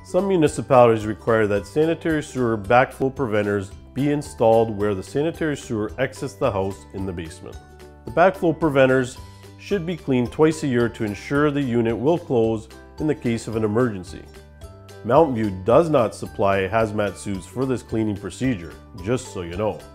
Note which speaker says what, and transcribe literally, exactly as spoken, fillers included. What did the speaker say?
Speaker 1: Some municipalities require that sanitary sewer backflow preventers be installed where the sanitary sewer exits the house in the basement. The backflow preventers should be cleaned twice a year to ensure the unit will close in the case of an emergency. Mountain View does not supply hazmat suits for this cleaning procedure, just so you know.